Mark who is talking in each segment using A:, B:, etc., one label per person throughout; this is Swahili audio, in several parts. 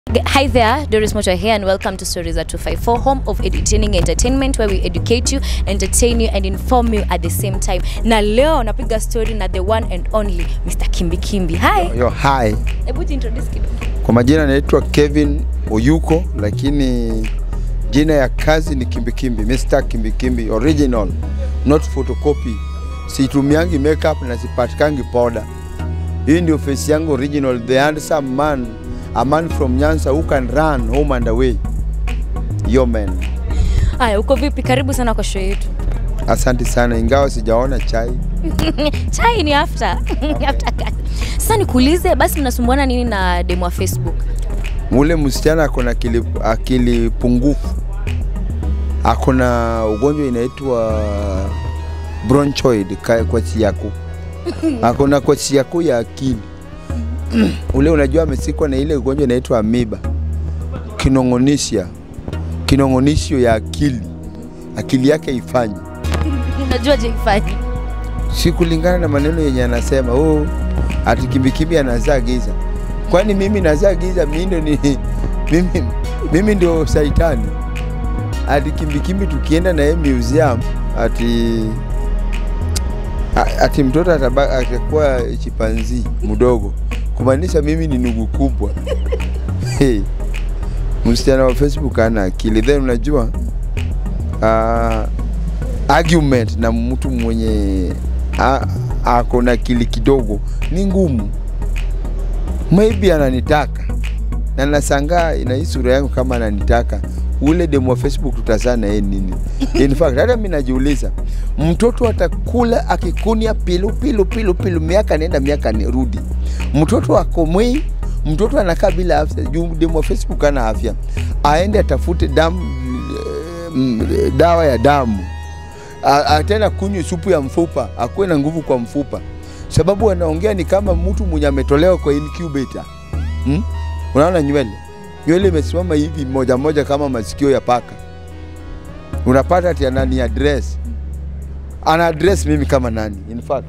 A: Hi there, Doris Moto here and welcome to Stories at 254, home of entertaining entertainment, where we educate you, entertain you and inform you at the same time. Na leo napiga story na the one and only Mr. Kimbi Kimbi. Hi.
B: Yo, hi.
A: Hebu introduce kidogo.
B: Kwa majina naitwa Kevin Oyuko, lakini jina ya kazi ni Kimbi Kimbi, Mr. Kimbi Kimbi original, not photocopy. Situmiangi makeup na sipatikangi powder. Hii ndio face yangu original, the handsome man. A man from Nyanza who can run home and away. Yo man.
A: Aya, uko vipi? Karibu sana kwa show yetu.
B: Asante sana, ingawa sijaona chai.
A: Chai ni after. After kazi. Sasa nikuulize, basi mnasumbuana nini na demo wa Facebook?
B: Mule msichana akona akili pungufu. Akona ugonjwa inaitwa bronchoid kwa siaku. Akona kwa siaku ya akili. Ule unajua amesikwa na ile ugonjwa inaitwa amoeba. Kinongonisho ya akili. Akili yake ifanye.
A: Unajua je ifanye?
B: Si kulingana na maneno yenye anasema, ati Kimbi Kimbi anazaa giza. Kwani mimi nazaa giza? Mimi ndio saitani. Ati Kimbi Kimbi tukienda na yeye museum ati mtoto atakuwa chipanzi mdogo. Kumaanisha mimi ni ndugu kubwa. Hey. Msichana wa Facebook ana akili. Then unajua argument na mtu mwenye ako na akili kidogo ni ngumu. Maybe ananitaka. Na nashangaa ina sura yangu kama ananitaka. Ule demo wa Facebook tutazana yeye nini? In fact, hata mimi najiuliza, mtoto atakula akikunia pilu miaka nenda miaka nirudi. Mtoto akomwi, mtoto anakaa bila afya. Demo wa Facebook ana afya. Aende atafute dawa ya damu. Atena kunywe supu ya mfupa, akuwe na nguvu kwa mfupa. Sababu anaongea ni kama mtu mwenye ametolewa kwa incubator. Unaona nywele imesimama hivi moja kama masikio ya paka. Unapata ati anani address. Ana address mimi kama nani? In fact,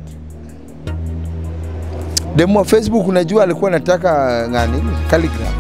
B: demo wa Facebook unajua alikuwa anataka ngani? Calligraph.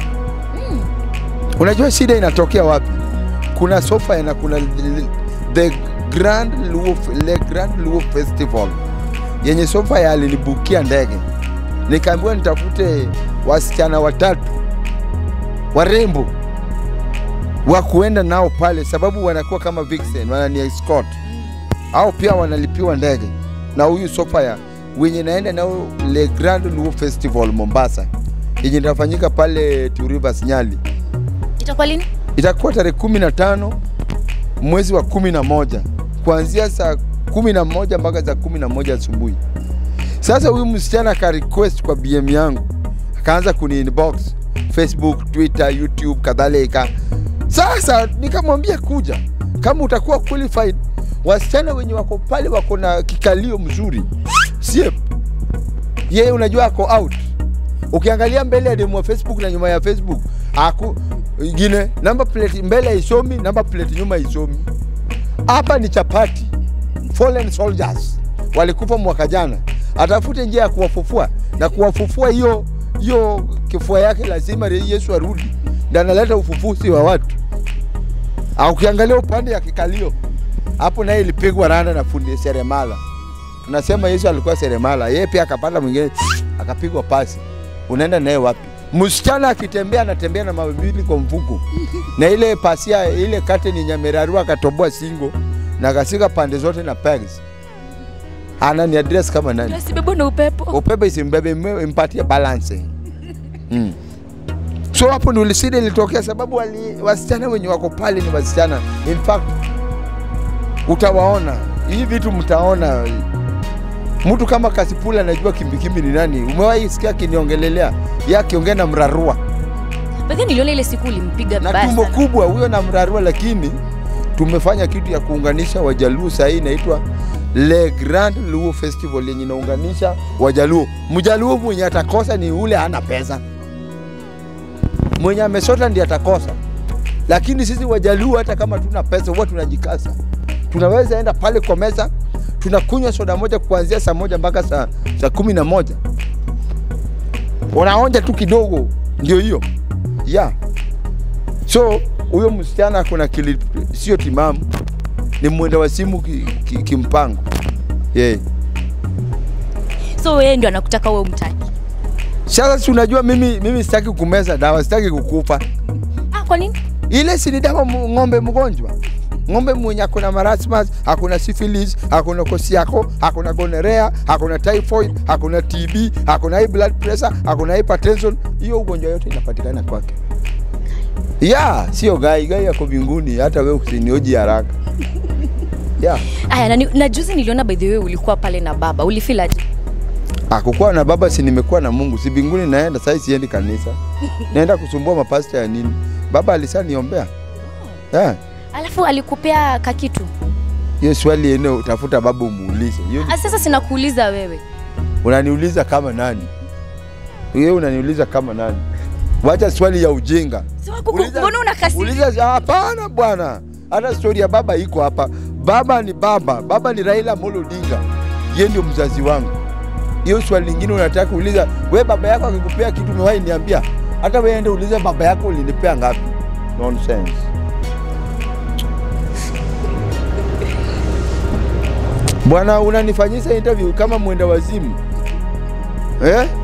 B: Unajua shida inatokea wapi? Kuna sofa na kuna the Grand Luo Festival. Yenye sofa ya alinibukia ndege. Nikaambiwa nitafute wasichana 3 warembo wa kuenda nao pale, sababu wanakuwa kama vixen, wanani escort. Au pia wanalipiwa ndege. Na huyu sofa ya wenye naenda nao Le Grand Luo Festival Mombasa. Yenye itafanyika pale Two Rivers Nyali.
A: Itakuwa lini?
B: Itakuwa tarehe 15 mwezi wa 11. Kuanzia saa 11 mpaka saa 11 asubuhi. Sasa huyu msichana ka request kwa BM yangu. Akaanza kuni inbox Facebook, Twitter, YouTube kadhalika. Sasa nikamwambia kuja. Kama utakuwa qualified, wasichana wenye wako pale wako na kikalio mzuri. Siep. Yeye unajua ako out. Ukiangalia mbele ya demo wa Facebook na nyuma ya Facebook, ingine number plate mbele isomi, number plate nyuma isomi. Hapa ni chapati. Fallen soldiers walikufa mwaka jana. Atafute njia ya kuwafufua, na kuwafufua hiyo kifua yake lazima Yesu arudi. Ndio analeta ufufuzi wa watu. Au ukiangalia upande ya kikalio, hapo naye ilipigwa randa na fundi seremala. Tunasema Yesu alikuwa seremala. Yeye pia akapanda mwingine akapigwa pasi. Unaenda naye wapi? Msichana akitembea anatembea na mabibili kwa mfuko. Na ile pasia ile curtain nyamerarua akatoboa singo na akasika pande zote na pegs. Ana ni address kama nani?
A: Usibebe na upepo.
B: Upepo isimbebe, impatie balancing. So hapo ndio lisida ilitokea, sababu wasichana wenye wako pale ni wasichana. In fact, utawaona. Hii vitu mtaona. Mtu kama Kasipula anajua Kimbi Kimbi ni nani. Umewahi sikia kiniongelelea? Yeye akiongea na mrarua.
A: Baadhi niliona ile siku ulimpiga basa.
B: Na tumbo kubwa huyo na mrarua, lakini tumefanya kitu ya kuunganisha Wajaluo. Sasa hii inaitwa Le Grand Luo Festival yenye inaunganisha Wajaluo. Mjaluo mwenye atakosa ni ule hana pesa. Mwenye amesota ndiye atakosa. Lakini sisi Wajaluo hata kama tuna pesa huwa tunajikasa. Tunaweza enda pale kwa meza, tunakunywa soda moja kuanzia saa 1 mpaka saa 11. Unaonja tu kidogo, ndio hiyo. Yeah. So huyo msichana kuna sio timamu, ni mwenda wa simu kimpango. Yeah.
A: So wewe ndio anakutaka wewe umtaki.
B: Sasa si unajua mimi sitaki kumeza dawa, sitaki kukufa.
A: Kwa nini?
B: Ile si ni dawa ng'ombe mgonjwa. Ng'ombe mwenye akona marasmus, akona syphilis, akona kosiako, akona gonorrhea, akona typhoid, akona TB, akona high blood pressure, akona hypertension, hiyo ugonjwa yote inapatikana kwake. Yeah, sio gai yako mbinguni, hata wewe usinioji haraka. Yeah.
A: Aya, na juzi niliona by the way ulikuwa pale na baba. Ulifeel aje?
B: Kukuwa na baba si nimekuwa na Mungu. Si mbinguni naenda, sasa siendi kanisa. Naenda kusumbua mapasta ya nini? Baba alishaniombea. Yeah.
A: Alafu alikupea kakitu?
B: Hiyo swali eneo utafuta baba umuulize.
A: Sasa sina kuuliza wewe.
B: Unaniuliza kama nani? Wewe unaniuliza kama nani? Wacha swali ya ujinga.
A: Mbona unakasirika?
B: Uliza hapana bwana. Hata story ya baba iko hapa. Baba ni baba. Baba ni Raila Amolo Odinga. Yeye ndio mzazi wangu. Hiyo swali lingine unataka kuuliza, wewe baba yako akikupea kitu umewahi niambia? Hata wewe ende ulize baba yako ulinipea ngapi? Nonsense. Bwana unanifanyisha interview kama mwenda wazimu.